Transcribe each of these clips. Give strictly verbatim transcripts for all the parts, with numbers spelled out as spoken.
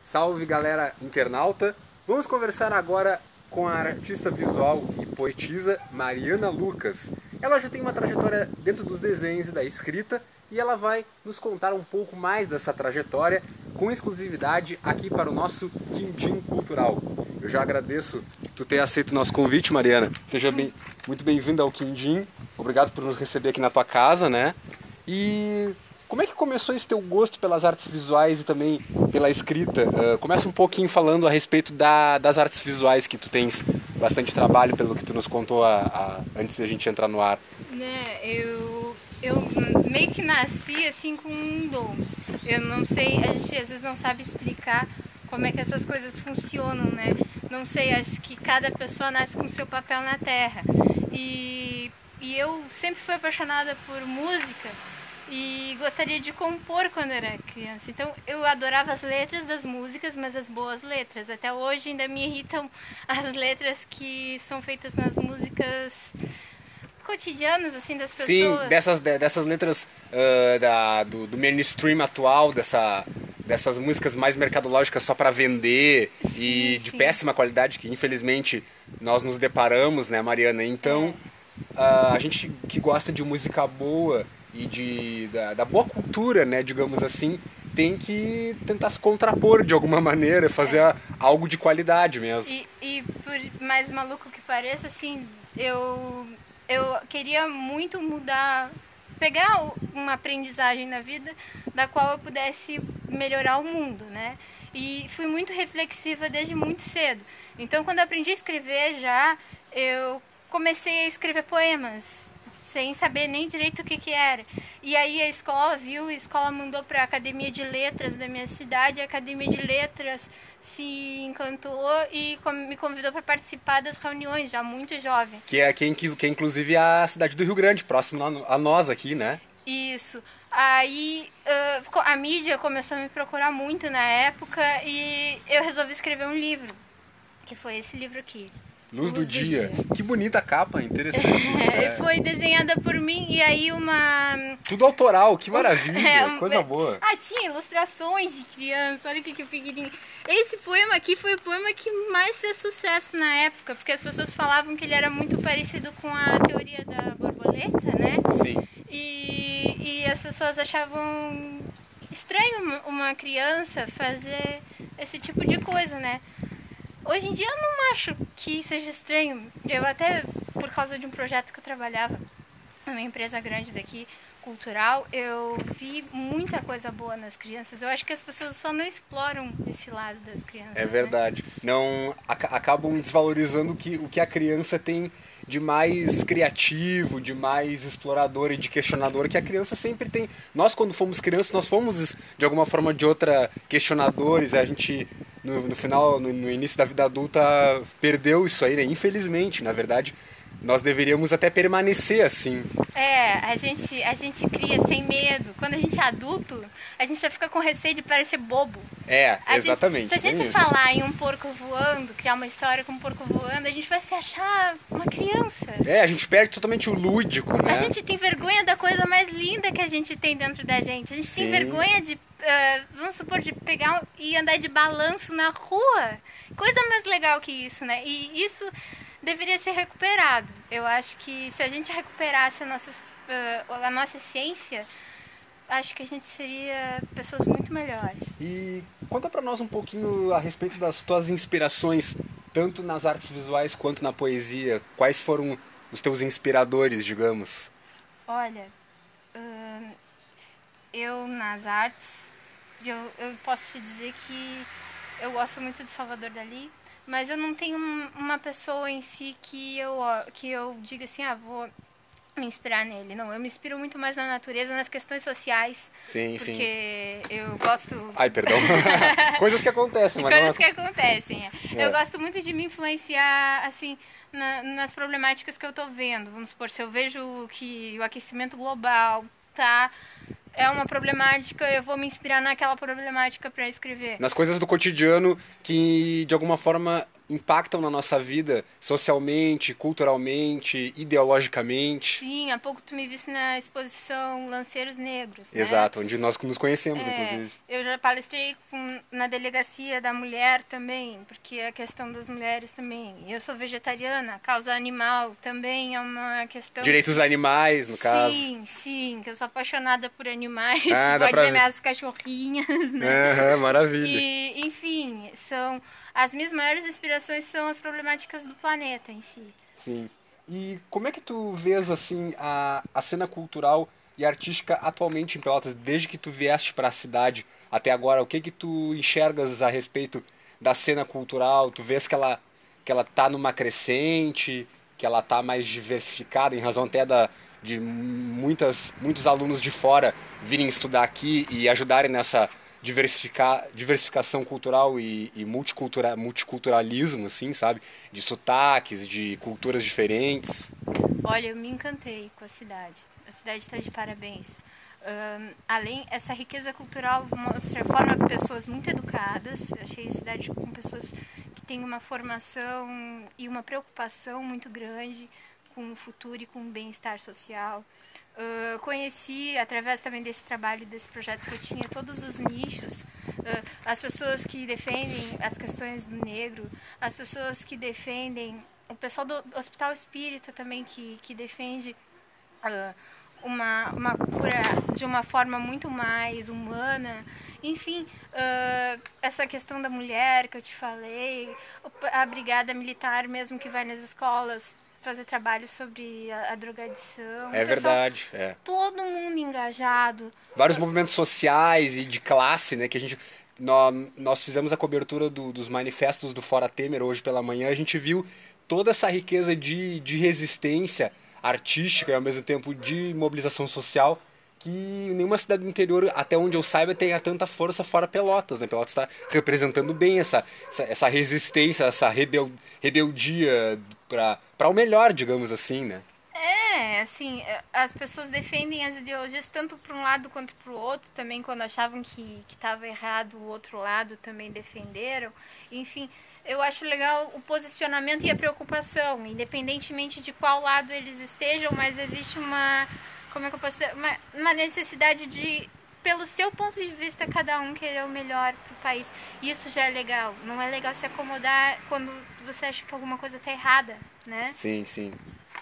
Salve galera internauta! Vamos conversar agora com a artista visual e poetisa Mariana Lucas. Ela já tem uma trajetória dentro dos desenhos e da escrita e ela vai nos contar um pouco mais dessa trajetória com exclusividade aqui para o nosso Quindim Cultural. Eu já agradeço tu ter aceito o nosso convite, Mariana. Seja bem, muito bem-vinda ao Quindim. Obrigado por nos receber aqui na tua casa, né? E como é que começou esse teu gosto pelas artes visuais e também pela escrita? Uh, começa um pouquinho falando a respeito da, das artes visuais, que tu tens bastante trabalho, pelo que tu nos contou a, a, antes da gente entrar no ar. Né, eu, eu meio que nasci assim com um dom. Eu não sei, a gente às vezes não sabe explicar como é que essas coisas funcionam, né? Não sei, acho que cada pessoa nasce com seu papel na Terra. E, e eu sempre fui apaixonada por música. E gostaria de compor quando era criança. Então eu adorava as letras das músicas, mas as boas letras. Até hoje ainda me irritam as letras que são feitas nas músicas cotidianas, assim, das pessoas. Sim, dessas, dessas letras uh, da, do, do mainstream atual, dessa, dessas músicas mais mercadológicas só para vender. Sim, e de sim. péssima qualidade, que infelizmente nós nos deparamos, né, Mariana? Então, é. uh, a gente que gosta de música boa e de, da, da boa cultura, né, digamos assim, tem que tentar se contrapor de alguma maneira, fazer é. algo de qualidade mesmo. E, e por mais maluco que pareça, assim, eu, eu queria muito mudar, pegar uma aprendizagem na vida da qual eu pudesse melhorar o mundo, né? E fui muito reflexiva desde muito cedo. Então, quando eu aprendi a escrever já, eu comecei a escrever poemas, sem saber nem direito o que que era. E aí a escola viu, a escola mandou para a Academia de Letras da minha cidade, a Academia de Letras se encantou e me convidou para participar das reuniões, já muito jovem. Que é, que, que é inclusive a cidade do Rio Grande, próximo a nós aqui, né? Isso. Aí uh, a mídia começou a me procurar muito na época e eu resolvi escrever um livro, que foi esse livro aqui. Luz, Luz do, do dia. dia. Que bonita capa, interessante. Isso, é. Foi desenhada por mim e aí uma... Tudo autoral, que maravilha, é, um... coisa boa. Ah, tinha ilustrações de criança, olha que, que pequenininho. Esse poema aqui foi o poema que mais fez sucesso na época, porque as pessoas falavam que ele era muito parecido com a teoria da borboleta, né? Sim. E, e as pessoas achavam estranho uma criança fazer esse tipo de coisa, né? Hoje em dia eu não acho que seja estranho. Eu até, por causa de um projeto que eu trabalhava numa empresa grande daqui, cultural, eu vi muita coisa boa nas crianças. Eu acho que as pessoas só não exploram esse lado das crianças. É verdade. Né? Não acabam desvalorizando o que, o que a criança tem de mais criativo, de mais explorador e de questionador, que a criança sempre tem. Nós, quando fomos crianças, nós fomos, de alguma forma ou de outra, questionadores. A gente, no, no final, no, no início da vida adulta, perdeu isso aí, né? Infelizmente, na verdade. Nós deveríamos até permanecer assim. É, a gente, a gente cria sem medo. Quando a gente é adulto, a gente já fica com receio de parecer bobo. É, a exatamente. Gente, se a gente falar em um porco voando, criar uma história com um porco voando, a gente vai se achar uma criança. É, a gente perde totalmente o lúdico, né? A gente tem vergonha da coisa mais linda que a gente tem dentro da gente. A gente Sim. tem vergonha de, uh, vamos supor, de pegar e andar de balanço na rua. Coisa mais legal que isso, né? E isso deveria ser recuperado. Eu acho que se a gente recuperasse a nossa, uh, a nossa essência, acho que a gente seria pessoas muito melhores. E conta pra nós um pouquinho a respeito das tuas inspirações, tanto nas artes visuais quanto na poesia. Quais foram os teus inspiradores, digamos? Olha, uh, eu nas artes, eu, eu posso te dizer que eu gosto muito de Salvador Dalí, mas eu não tenho uma pessoa em si que eu, que eu diga assim, ah, vou me inspirar nele. Não, eu me inspiro muito mais na natureza, nas questões sociais. Sim, porque sim. eu gosto... Ai, perdão. Coisas que acontecem. Mas Coisas não... que acontecem. É. Eu gosto muito de me influenciar, assim, na, nas problemáticas que eu tô vendo. Vamos supor, se eu vejo que o aquecimento global tá... é uma problemática, eu vou me inspirar naquela problemática para escrever. Nas coisas do cotidiano que, de alguma forma, impactam na nossa vida socialmente, culturalmente, ideologicamente. Sim, há pouco tu me viste na exposição Lanceiros Negros, né? Exato, onde nós nos conhecemos, É, inclusive. eu já palestrei com, na delegacia da mulher também, porque a questão das mulheres também. Eu sou vegetariana, causa animal também é uma questão... Direitos dos animais, no sim, caso. Sim, sim, que eu sou apaixonada por animais, Ah, tu dá pode pra ver ver. minhas cachorrinhas, né? Aham, maravilha. E, enfim, são... As minhas maiores inspirações são as problemáticas do planeta em si. Sim. E como é que tu vês, assim, a, a cena cultural e artística atualmente em Pelotas, desde que tu vieste para a cidade até agora? O que que tu enxergas a respeito da cena cultural? Tu vês que ela, que ela tá numa crescente, que ela tá mais diversificada, em razão até da, de muitas, muitos alunos de fora virem estudar aqui e ajudarem nessa diversificar, diversificação cultural e, e multicultura, multiculturalismo, assim, sabe? De sotaques, de culturas diferentes. Olha, eu me encantei com a cidade. A cidade está de parabéns. Um, além, essa riqueza cultural mostra, forma pessoas muito educadas. Eu achei a cidade com pessoas que têm uma formação e uma preocupação muito grande com o futuro e com o bem-estar social. Uh, conheci, através também desse trabalho, desse projeto que eu tinha, todos os nichos, uh, as pessoas que defendem as questões do negro, as pessoas que defendem, o pessoal do Hospital Espírita também, que, que defende uh, uma, uma cura de uma forma muito mais humana. Enfim, uh, essa questão da mulher que eu te falei, a brigada militar mesmo que vai nas escolas fazer trabalho sobre a, a drogadição. É verdade, é. Todo mundo engajado. Vários movimentos sociais e de classe, né, que a gente... Nós, nós fizemos a cobertura do, dos manifestos do Fora Temer hoje pela manhã, a gente viu toda essa riqueza de, de resistência artística e ao mesmo tempo de mobilização social que nenhuma cidade do interior, até onde eu saiba, tenha tanta força fora Pelotas, né? Pelotas está representando bem essa, essa, essa resistência, essa rebel, rebeldia para o melhor, digamos assim, né? É, assim, as pessoas defendem as ideologias tanto para um lado quanto para o outro, também quando achavam que estava errado, o outro lado também defenderam. Enfim, eu acho legal o posicionamento e a preocupação, independentemente de qual lado eles estejam, mas existe uma... Como é que eu posso dizer? Uma, uma necessidade de, pelo seu ponto de vista, cada um querer o melhor para o país. Isso já é legal. Não é legal se acomodar quando você acha que alguma coisa está errada, né? Sim, sim.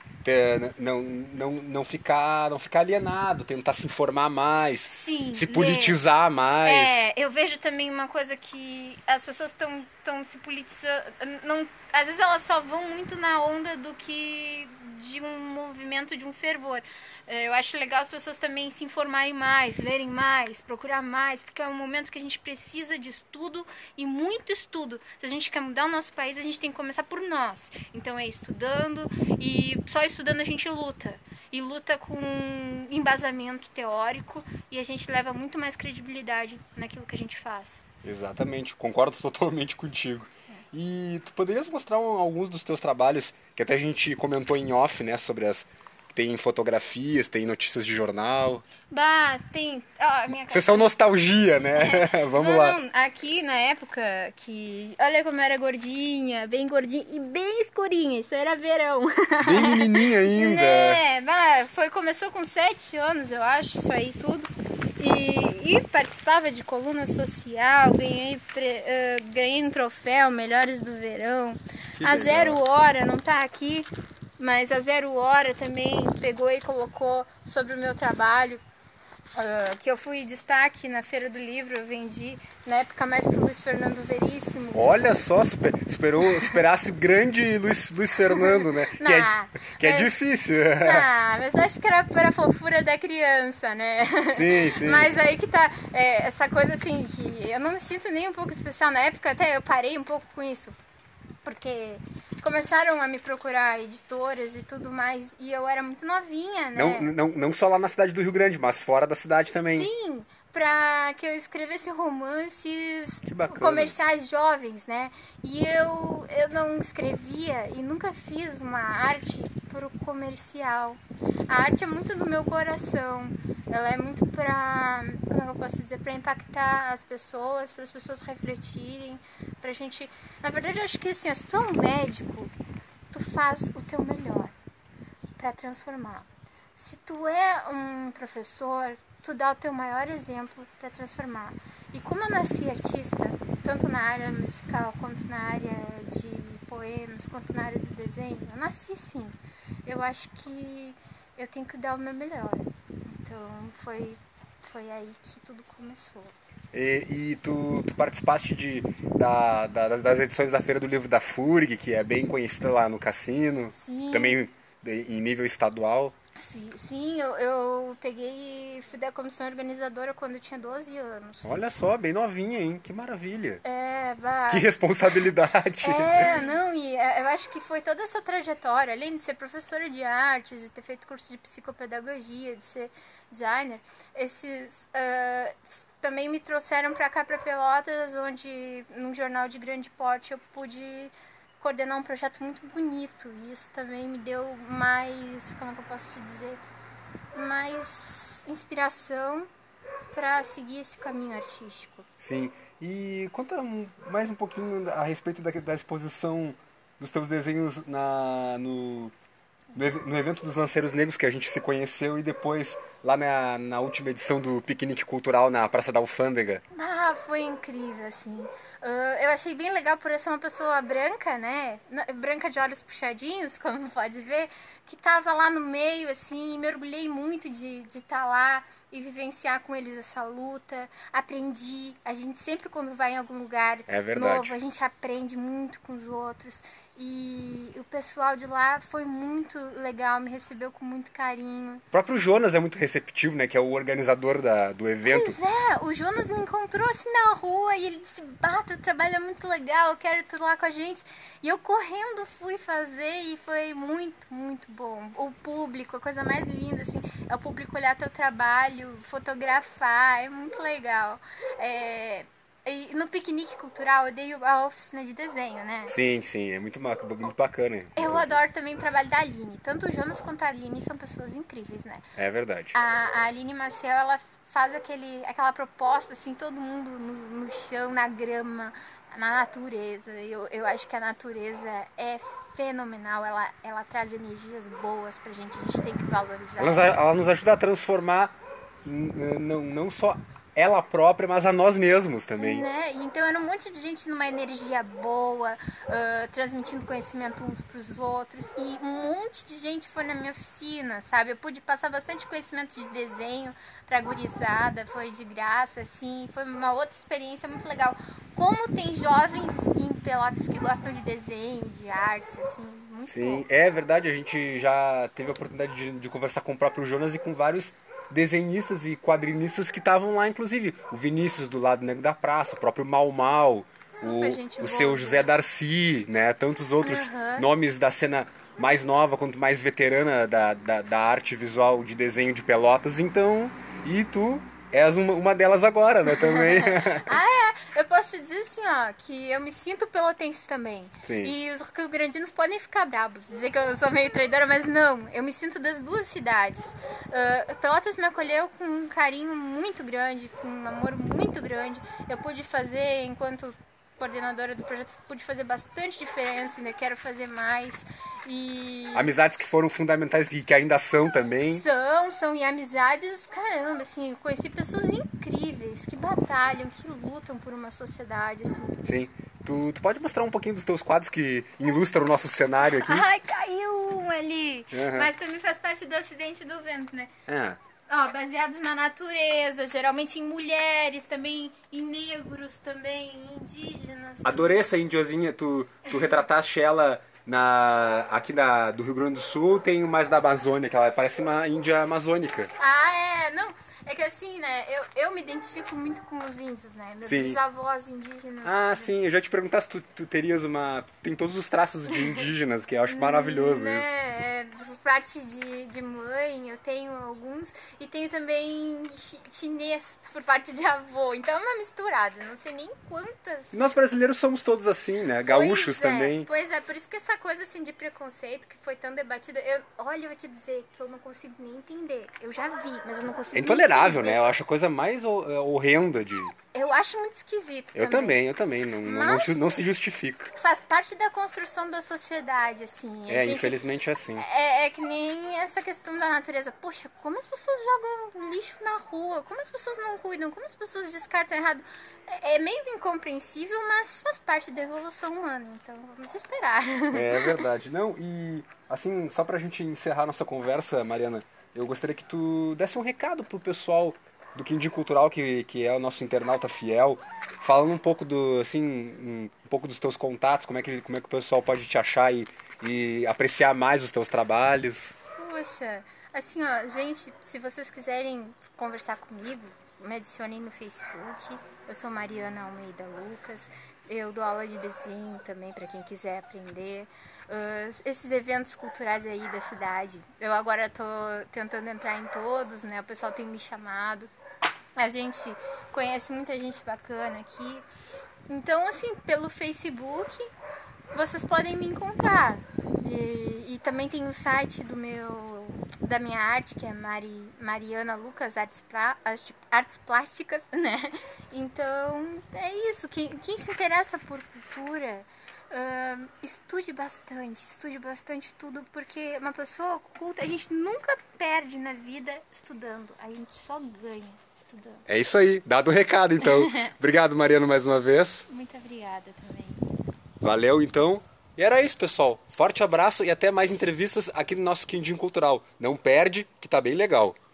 Não, não, não, ficar, não ficar alienado, tentar se informar mais, sim, se politizar ler. mais. É, eu vejo também uma coisa que as pessoas estão estão se politizando. Não, às vezes elas só vão muito na onda do que de um movimento, de um fervor. Eu acho legal as pessoas também se informarem mais, lerem mais, procurar mais, porque é um momento que a gente precisa de estudo e muito estudo. Se a gente quer mudar o nosso país, a gente tem que começar por nós. Então é estudando, e só estudando a gente luta. E luta com embasamento teórico, e a gente leva muito mais credibilidade naquilo que a gente faz. Exatamente, concordo totalmente contigo. E tu poderias mostrar um, alguns dos teus trabalhos, que até a gente comentou em off, né, sobre as... Tem fotografias, tem notícias de jornal. Bah, tem... Oh, minha Vocês são nostalgia, né? É. Vamos não, lá. Não, aqui na época que... Olha como eu era gordinha, bem gordinha e bem escurinha. Isso era verão. Bem menininha ainda. É, bah, foi, começou com sete anos, eu acho, isso aí tudo. E, e participava de coluna social, ganhei, pre, uh, ganhei um troféu, Melhores do Verão. Que a legal. Zero Hora não tá aqui, mas a Zero Hora também pegou e colocou sobre o meu trabalho, uh, que eu fui destaque na Feira do Livro, eu vendi na época mais que o Luiz Fernando Veríssimo. Olha só, super, superou, superasse o grande Luiz, Luiz Fernando, né? Não, que é, que é mas, difícil. Ah, mas acho que era para a fofura da criança, né? Sim, sim. Mas aí que tá, é, essa coisa assim, que eu não me sinto nem um pouco especial na época, até eu parei um pouco com isso. Porque começaram a me procurar editoras e tudo mais, e eu era muito novinha, né? Não, não, não só lá na cidade do Rio Grande, mas fora da cidade também. Sim, pra que eu escrevesse romances bacana. comerciais jovens, né? E eu, eu não escrevia e nunca fiz uma arte pro comercial. A arte é muito do meu coração. Ela é muito pra, como é que eu posso dizer, pra impactar as pessoas, para as pessoas refletirem, pra gente... Na verdade, eu acho que assim, se tu é um médico, tu faz o teu melhor pra transformar. Se tu é um professor, tu dá o teu maior exemplo pra transformar. E como eu nasci artista, tanto na área musical, quanto na área de poemas, quanto na área do desenho, eu nasci sim. Eu acho que eu tenho que dar o meu melhor. Então foi, foi aí que tudo começou. E, e tu, tu participaste de, da, da, das edições da Feira do Livro da F U R G, que é bem conhecida lá no Cassino, Sim. também em nível estadual. Sim, eu, eu peguei e fui da comissão organizadora quando eu tinha doze anos. Olha só, bem novinha, hein? Que maravilha. É, bah. Que responsabilidade. É, não, e eu acho que foi toda essa trajetória, além de ser professora de artes, de ter feito curso de psicopedagogia, de ser designer, esses uh, também me trouxeram para cá, para Pelotas, onde num jornal de grande porte eu pude coordenar um projeto muito bonito, e isso também me deu mais, como é que eu posso te dizer, mais inspiração para seguir esse caminho artístico. Sim, e conta mais um pouquinho a respeito da, da exposição dos teus desenhos na, no, no evento dos Lanceiros Negros, que a gente se conheceu, e depois lá na, na última edição do Piquenique Cultural na Praça da Alfândega. Ah, foi incrível, assim. Uh, eu achei bem legal por eu ser uma pessoa branca, né? Branca de olhos puxadinhos, como pode ver, que tava lá no meio, assim, e me orgulhei muito de estar de tá lá e vivenciar com eles essa luta. Aprendi. A gente sempre, quando vai em algum lugar é novo, a gente aprende muito com os outros. E o pessoal de lá foi muito legal, me recebeu com muito carinho. O próprio Jonas é muito receptivo, né? Que é o organizador da, do evento. Pois é, o Jonas me encontrou assim na rua e ele disse, bah, teu trabalho é muito legal, eu quero tu lá com a gente. E eu correndo fui fazer e foi muito, muito bom. O público, a coisa mais linda, assim, é o público olhar teu trabalho, fotografar, é muito legal. É... E no piquenique cultural eu dei a oficina de desenho, né? Sim, sim, é muito, muito bacana. Eu adoro também o trabalho da Aline. Tanto o Jonas quanto a Aline são pessoas incríveis, né? É verdade. A, a Aline Maciel, ela faz aquele, aquela proposta, assim, todo mundo no, no chão, na grama, na natureza. Eu, eu acho que a natureza é fenomenal, ela, ela traz energias boas pra gente, a gente tem que valorizar. Ela, ela nos ajuda a transformar não, não só ela própria, mas a nós mesmos também. Né? Então era um monte de gente numa energia boa, uh, transmitindo conhecimento uns para os outros, e um monte de gente foi na minha oficina, sabe? Eu pude passar bastante conhecimento de desenho pra gurizada, foi de graça, assim, foi uma outra experiência muito legal. Como tem jovens em Pelotas que gostam de desenho, de arte, assim, muito Sim, bom. é verdade, a gente já teve a oportunidade de, de conversar com o próprio Jonas e com vários desenhistas e quadrinistas que estavam lá, inclusive o Vinícius do lado negro da praça, o próprio Mau Mau, o, o seu José Darcy, né, tantos outros uhum. nomes da cena mais nova quanto mais veterana da, da, da arte visual de desenho de Pelotas. Então, e tu és uma, uma delas agora, né, também. Ah, é? Eu posso te dizer assim, ó, que eu me sinto pelotense também. Sim. E os rio-grandinos podem ficar brabos, dizer que eu sou meio traidora, mas não, eu me sinto das duas cidades. Uh, Pelotas me acolheu com um carinho muito grande, com um amor muito grande. Eu pude fazer, enquanto coordenadora do projeto, pude fazer bastante diferença, ainda quero fazer mais. E... amizades que foram fundamentais, que, que ainda são também. São, são, e amizades, caramba, assim, eu conheci pessoas incríveis, que batalham, que lutam por uma sociedade, assim. Sim. Tu, tu pode mostrar um pouquinho dos teus quadros que ilustram o nosso cenário aqui? Ai, caiu um ali! Uhum. Mas também faz parte do acidente do vento, né? É. Ó, baseados na natureza, geralmente em mulheres, também em negros, também em indígenas. Adorei essa indiozinha, tu, tu retrataste ela na, aqui da, do Rio Grande do Sul, tem mais da Amazônia, que ela parece uma índia amazônica. Ah, é, não, é que assim, assim, né? Eu, eu me identifico muito com os índios, né? Meus Sim. bisavós indígenas. Ah, né? sim, eu já te perguntar se tu, tu terias uma... Tem todos os traços de indígenas, que eu acho maravilhoso né? isso. É, por parte de, de mãe, eu tenho alguns. E tenho também chi- chinês por parte de avô. Então é uma misturada, não sei nem quantas. E nós brasileiros somos todos assim, né? Gaúchos Pois é, também. Pois é, por isso que essa coisa assim de preconceito que foi tão debatida, eu, olha, eu vou te dizer que eu não consigo nem entender. Eu já vi, mas eu não consigo É nem intolerável, entender. né? Eu acho a coisa mais ho- é, horrenda de... Eu acho muito esquisito Eu também, eu também. Não, não, não Mas- ju- não se justifica. Faz parte da construção da sociedade, assim. A É, gente, infelizmente é assim. é, é que nem essa questão da natureza. Poxa, como as pessoas jogam lixo na rua? Como as pessoas não cuidam? Como as pessoas descartam errado? É, é meio incompreensível, mas faz parte da evolução humana. Então, vamos esperar. É verdade. Não, e assim, só pra gente encerrar nossa conversa, Mariana, eu gostaria que tu desse um recado pro pessoal do Quindim Cultural, que, que é o nosso internauta fiel, falando um pouco do, assim, um, um pouco dos teus contatos, como é que, como é que o pessoal pode te achar e, e apreciar mais os teus trabalhos. Poxa, assim, ó, gente, se vocês quiserem conversar comigo, me adicionem no Facebook. Eu sou Mariana Almeida Lucas. Eu dou aula de desenho também para quem quiser aprender. Uh, esses eventos culturais aí da cidade, eu agora tô tentando entrar em todos, né? O pessoal tem me chamado. A gente conhece muita gente bacana aqui. Então, assim, pelo Facebook, vocês podem me encontrar. E, e também tem o site do meu, da minha arte, que é Mari, Mariana Lucas Artes, pra, Artes Plásticas, né? Então, é isso. Quem, quem se interessa por cultura, uh, estude bastante. Estude bastante tudo, porque uma pessoa culta, a gente nunca perde na vida estudando. A gente só ganha estudando. É isso aí, dado o recado então. Obrigado, Mariana, mais uma vez. Muito obrigada também. Valeu, então. E era isso, pessoal. Forte abraço e até mais entrevistas aqui no nosso Quindim Cultural. Não perde, que tá bem legal.